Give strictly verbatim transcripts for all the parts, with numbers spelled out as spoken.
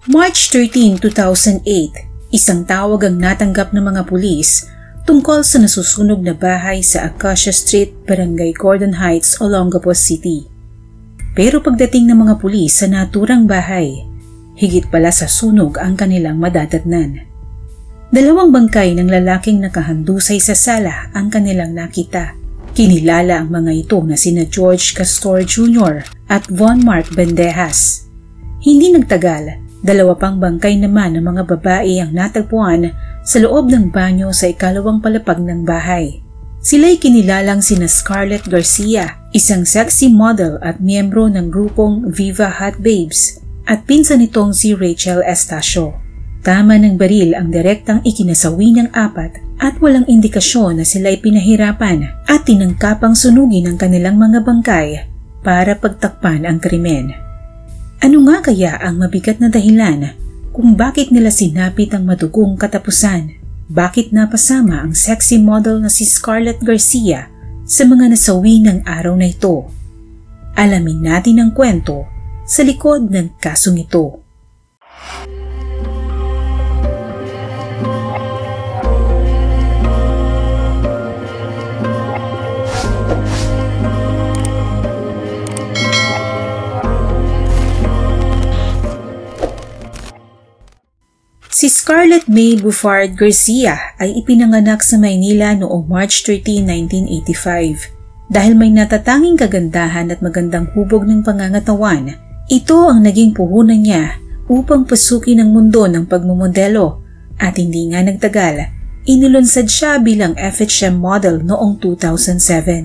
March thirteenth, two thousand eight, isang tawag ang natanggap ng mga pulis tungkol sa nasusunog na bahay sa Acacia Street, Barangay Gordon Heights, Olongapo City. Pero pagdating ng mga pulis sa naturang bahay, higit pala sa sunog ang kanilang madadatnan. Dalawang bangkay ng lalaking nakahandusay sa sala ang kanilang nakita. Kinilala ang mga ito na sina George Castor Junior at Von Mark Bandejas. Hindi nagtagal, dalawa pang bangkay naman ng mga babae ang natagpuan sa loob ng banyo sa ikalawang palapag ng bahay. Sila'y kinilalang sina Scarlett Garcia, isang sexy model at miyembro ng grupong Viva Hot Babes, at pinsan nitong si Rachel Estacio. Tama ng baril ang direktang ikinasawi ng apat at walang indikasyon na sila'y pinahirapan at tinangkapang sunugin ang kanilang mga bangkay para pagtakpan ang krimen. Ano nga kaya ang mabigat na dahilan kung bakit nila sinapit ang madugong katapusan? Bakit napasama ang sexy model na si Scarlett Garcia sa mga nasawi ng araw na ito? Alamin natin ang kwento sa likod ng kasong ito. Si Scarlett May Bufard Garcia ay ipinanganak sa Maynila noong March thirteenth, nineteen eighty-five. Dahil may natatanging kagandahan at magandang hubog ng pangangatawan, ito ang naging puhunan niya upang pasukin ang mundo ng pagmumodelo at hindi nga nagtagal, inilunsad siya bilang F H M model noong two thousand seven.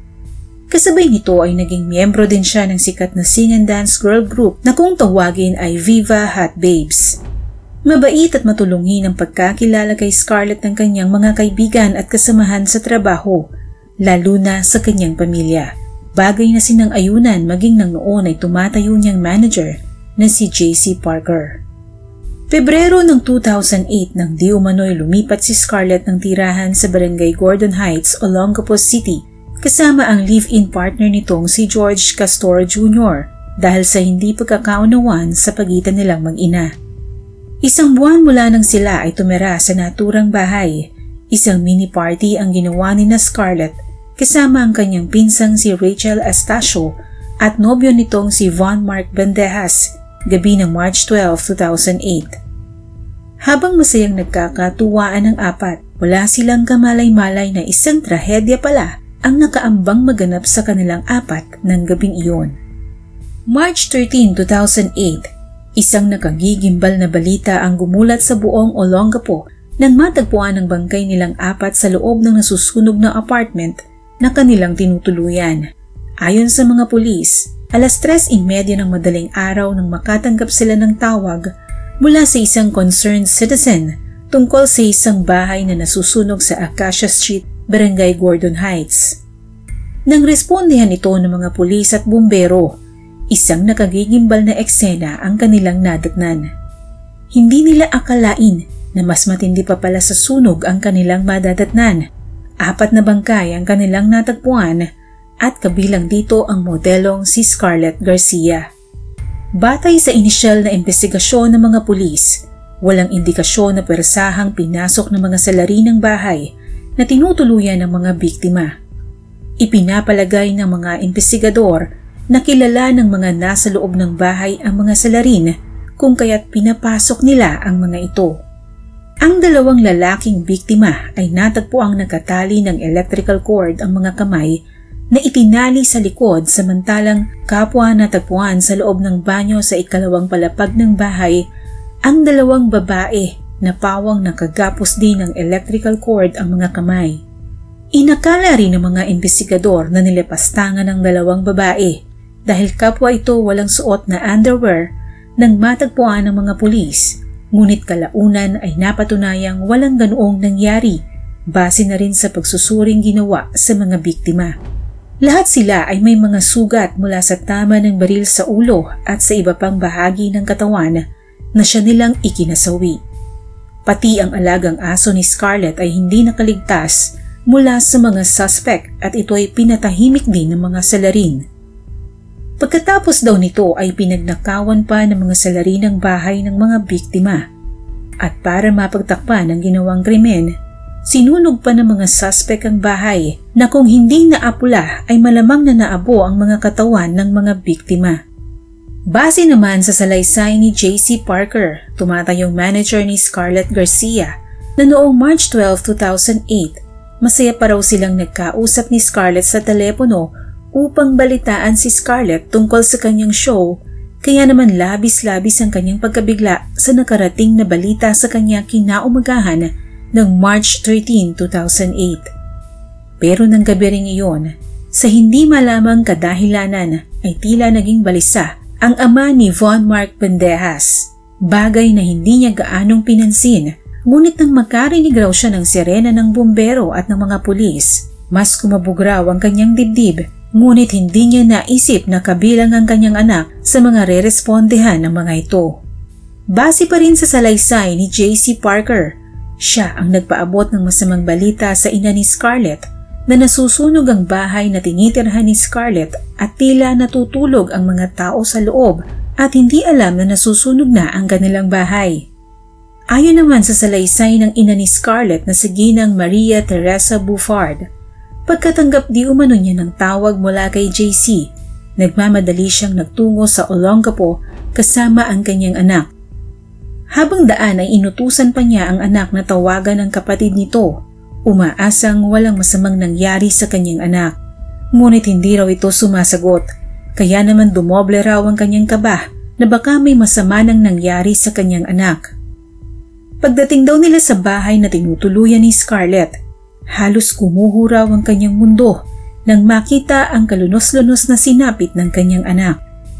Kasabay nito ay naging miyembro din siya ng sikat na sing and dance girl group na kung tawagin ay Viva Hot Babes. Mabait at matulungin ang pagkakilala kay Scarlett ng kanyang mga kaibigan at kasamahan sa trabaho, lalo na sa kanyang pamilya. Bagay na sinang-ayunan maging nang noon ay tumatayo niyang manager na si J C Parker. Pebrero ng two thousand eight nang di umano'y lumipat si Scarlett ng tirahan sa Barangay Gordon Heights, Olongapo City kasama ang live-in partner nitong si George Castor Junior dahil sa hindi pagkakaunawan sa pagitan nilang mag-ina. Isang buwan mula nang sila ay tumira sa naturang bahay, isang mini party ang ginawa ni na Scarlett kasama ang kanyang pinsang si Rachel Estacio at nobyo nitong si Von Mark Bandejas gabi ng March twelfth, two thousand eight. Habang masayang nagkakatuwaan ng apat, wala silang kamalay-malay na isang trahedya pala ang nakaambang maganap sa kanilang apat ng gabing iyon. March thirteenth, two thousand eight. Isang nakagigimbal na balita ang gumulat sa buong Olongapo nang matagpuan ang bangkay nilang apat sa loob ng nasusunog na apartment na kanilang tinutuluyan. Ayon sa mga pulis, alas tres thirty ng madaling araw nang makatanggap sila ng tawag mula sa isang concerned citizen tungkol sa isang bahay na nasusunog sa Acacia Street, Barangay Gordon Heights. Nang respondihan ito ng mga pulis at bumbero, isang nakagigimbal na eksena ang kanilang nadatnan. Hindi nila akalain na mas matindi pa pala sa sunog ang kanilang madadatnan. Apat na bangkay ang kanilang natagpuan at kabilang dito ang modelong si Scarlett Garcia. Batay sa inisyal na investigasyon ng mga pulis, walang indikasyon na persahang pinasok ng mga salarin ng bahay na tinutuluyan ng mga biktima. Ipinapalagay ng mga investigador na kilala ng mga nasa loob ng bahay ang mga salarin kung kaya't pinapasok nila ang mga ito. Ang dalawang lalaking biktima ay natagpuang nakatali ng electrical cord ang mga kamay na itinali sa likod samantalang kapwa natagpuan sa loob ng banyo sa ikalawang palapag ng bahay ang dalawang babae na pawang nakagapos din ng electrical cord ang mga kamay. Inakala rin ng mga investigador na nilepastangan ng dalawang babae dahil kapwa ito walang suot na underwear nang matagpuan ng mga pulis, ngunit kalaunan ay napatunayang walang ganoong nangyari base na rin sa pagsusuring ginawa sa mga biktima. Lahat sila ay may mga sugat mula sa tama ng baril sa ulo at sa iba pang bahagi ng katawan na siya nilang ikinasawi. Pati ang alagang aso ni Scarlett ay hindi nakaligtas mula sa mga suspect at ito ay pinatahimik din ng mga salarin. Pagkatapos daw nito ay pinagnakawan pa ng mga salarin ng bahay ng mga biktima. At para mapagtakpan ang ginawang krimen, sinunog pa ng mga suspect ang bahay na kung hindi naapula ay malamang na naabo ang mga katawan ng mga biktima. Base naman sa salaysay ni J C Parker, tumatayong manager ni Scarlett Garcia, na noong March twelfth, two thousand eight, masaya pa raw silang nagkausap ni Scarlett sa telepono upang balitaan si Scarlett tungkol sa kanyang show, kaya naman labis-labis ang kanyang pagkabigla sa nakarating na balita sa kanya kinaumagahan ng March thirteenth, two thousand eight. Pero nang gabi ring iyon, sa hindi malamang kadahilanan ay tila naging balisa ang ama ni Von Mark Bandejas, bagay na hindi niya gaanong pinansin, ngunit nang makarinig raw siya ng sirena ng bumbero at ng mga pulis, mas kumabog raw ang kanyang dibdib, ngunit hindi niya naisip na kabilang ang kanyang anak sa mga re-respondehan ng mga ito. Base pa rin sa salaysay ni J C Parker, siya ang nagpaabot ng masamang balita sa ina ni Scarlett na nasusunog ang bahay na tinitirhan ni Scarlett at tila natutulog ang mga tao sa loob at hindi alam na nasusunog na ang kanilang bahay. Ayon naman sa salaysay ng ina ni Scarlett na si Ginang Maria Teresa Bufard, pagkatanggap di umano niya ng tawag mula kay J C, nagmamadali siyang nagtungo sa Olongapo kasama ang kanyang anak. Habang daan ay inutusan pa niya ang anak na tawagan ng kapatid nito, umaasang walang masamang nangyari sa kanyang anak. Ngunit hindi raw ito sumasagot, kaya naman dumoble raw ang kanyang kaba na baka may masama nang nangyari sa kanyang anak. Pagdating daw nila sa bahay na tinutuluyan ni Scarlett, halos kumuho raw ang kanyang mundo nang makita ang kalunos-lunos na sinapit ng kanyang anak.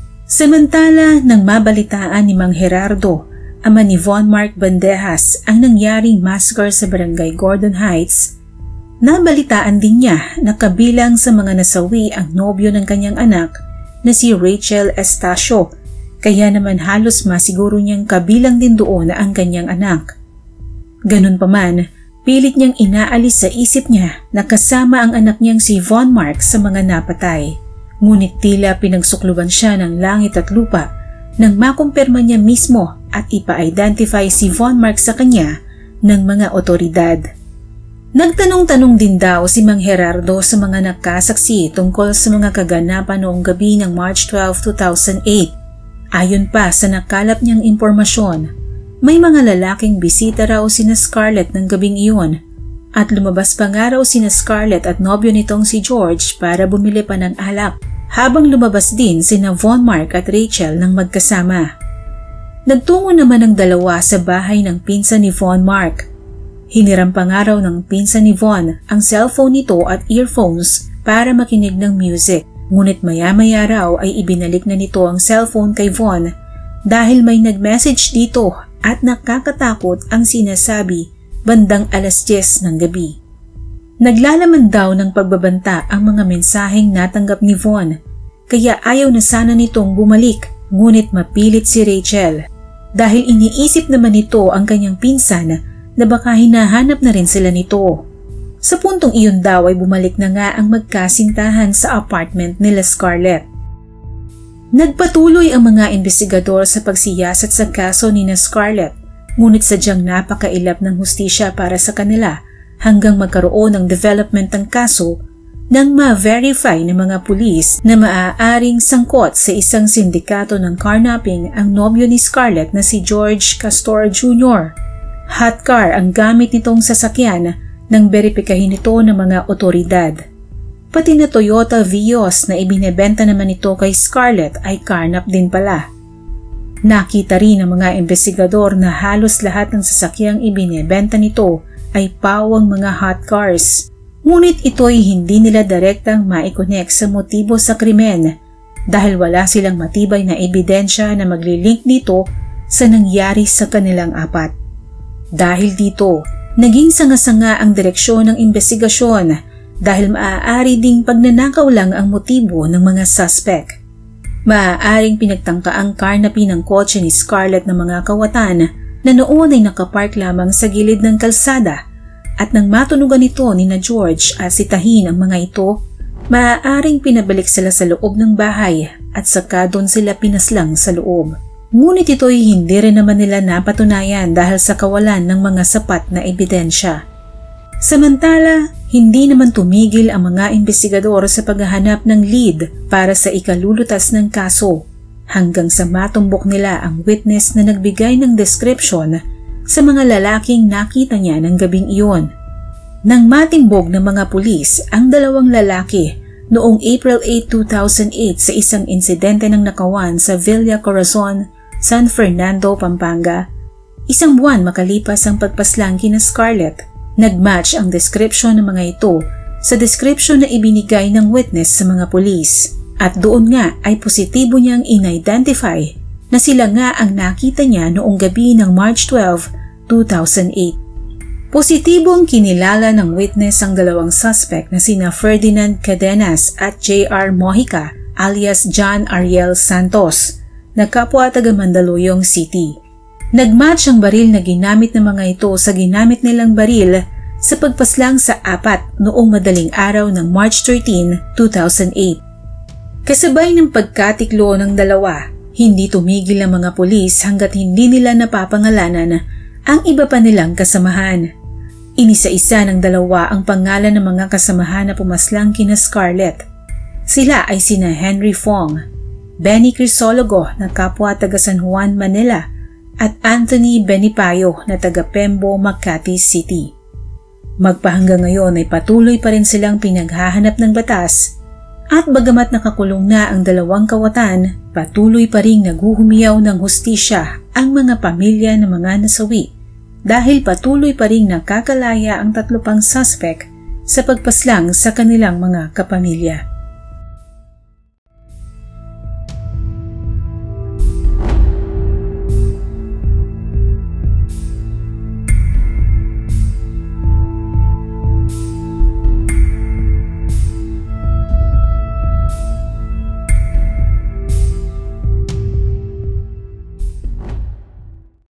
Samantala, nang mabalitaan ni Mang Gerardo, ama ni Von Mark Bandejas, ang nangyaring massacre sa Barangay Gordon Heights, nabalitaan din niya na kabilang sa mga nasawi ang nobyo ng kanyang anak na si Rachel Estacio, kaya naman halos masiguro niyang kabilang din doon ang kanyang anak. Ganun pa man, pilit niyang inaalis sa isip niya na kasama ang anak niyang si Von Mark sa mga napatay, ngunit tila pinagsukluban siya ng langit at lupa nang makumpirma niya mismo at ipa-identify si Von Mark sa kanya ng mga otoridad. Nagtanong-tanong din daw si Mang Gerardo sa mga nagkasaksi tungkol sa mga kaganapan noong gabi ng March twelfth, two thousand eight. Ayon pa sa nakalap niyang impormasyon, may mga lalaking bisita raw sina Scarlett ng gabing iyon at lumabas pa nga raw sina Scarlett at nobyo nitong si George para bumili pa ng alak, habang lumabas din sina Von Mark at Rachel ng magkasama. Nagtungo naman ang dalawa sa bahay ng pinsan ni Von Mark. Hiniram pa nga raw ng pinsan ni Von ang cellphone nito at earphones para makinig ng music, ngunit maya-maya raw ay ibinalik na nito ang cellphone kay Von dahil may nag-message dito at nakakatakot ang sinasabi bandang alas diyes ng gabi. Naglalaman daw ng pagbabanta ang mga mensaheng natanggap ni Von, kaya ayaw na sana nitong bumalik, ngunit mapilit si Rachel dahil iniisip naman nito ang kanyang pinsan na baka hinahanap na rin sila nito. Sa puntong iyon daw ay bumalik na nga ang magkasintahan sa apartment nila Scarlett. Nagpatuloy ang mga investigador sa pagsiyasat sa kaso ni na Scarlett, ngunit sadyang napakailap ng hustisya para sa kanila hanggang magkaroon ng development ng kaso nang ma-verify ng mga pulis na maaaring sangkot sa isang sindikato ng carnapping ang nobyo ni Scarlett na si George Castor Junior Hot car ang gamit nitong sasakyan nang beripikahin ito ng mga otoridad. Pati na Toyota Vios na ibinebenta naman ito kay Scarlett ay carnap din pala. Nakita rin ng mga investigador na halos lahat ng sasakyang ibinebenta nito ay pawang mga hot cars. Ngunit ito'y hindi nila direktang maikonek sa motibo sa krimen dahil wala silang matibay na ebidensya na maglilink dito sa nangyari sa kanilang apat. Dahil dito, naging sanga-sanga ang direksyon ng investigasyon dahil maaari ding pagnanakaw lang ang motibo ng mga suspect. Maaaring pinagtangka ang carnappy ng kotse ni Scarlett ng mga kawatan na noon ay nakapark lamang sa gilid ng kalsada at nang matunugan ito ni na George at sitahin ang mga ito, Maaaring pinabalik sila sa loob ng bahay at saka doon sila pinaslang sa loob. Ngunit ito'y hindi rin naman nila napatunayan dahil sa kawalan ng mga sapat na ebidensya. Samantala, hindi naman tumigil ang mga investigador sa paghahanap ng lead para sa ikalulutas ng kaso hanggang sa matumbok nila ang witness na nagbigay ng description sa mga lalaking nakita niya ng gabing iyon. Nang matimbog ng mga pulis ang dalawang lalaki noong April eighth, two thousand eight sa isang insidente ng nakawan sa Villa Corazon, San Fernando, Pampanga, isang buwan makalipas ang pagpaslang kina Scarlett, nagmatch ang description ng mga ito sa description na ibinigay ng witness sa mga pulis at doon nga ay positibo niyang in-identify na sila nga ang nakita niya noong gabi ng March twelfth, two thousand eight. Positibong kinilala ng witness ang dalawang suspect na sina Ferdinand Cadenas at J R Mojica alias John Ariel Santos na kapwa taga Mandaluyong City. Nagmatch ang baril na ginamit ng mga ito sa ginamit nilang baril sa pagpaslang sa apat noong madaling araw ng March thirteenth, two thousand eight. Kasabay ng pagkatiklo ng dalawa, hindi tumigil ang mga pulis hanggat hindi nila napapangalanan ang iba pa nilang kasamahan. Inisa-isa ng dalawa ang pangalan ng mga kasamahan na pumaslang kina Scarlett. Sila ay sina Henry Fong, Benny Crisologo na kapwa taga San Juan, Manila at Anthony Benipayo na taga Pembo, Makati City. Magpahanggang ngayon ay patuloy pa rin silang pinaghahanap ng batas at bagamat nakakulong na ang dalawang kawatan, patuloy pa rin naghuhumiyaw ng hustisya ang mga pamilya ng mga nasawi dahil patuloy pa rin nakakalaya ang tatlo pang suspect sa pagpaslang sa kanilang mga kapamilya.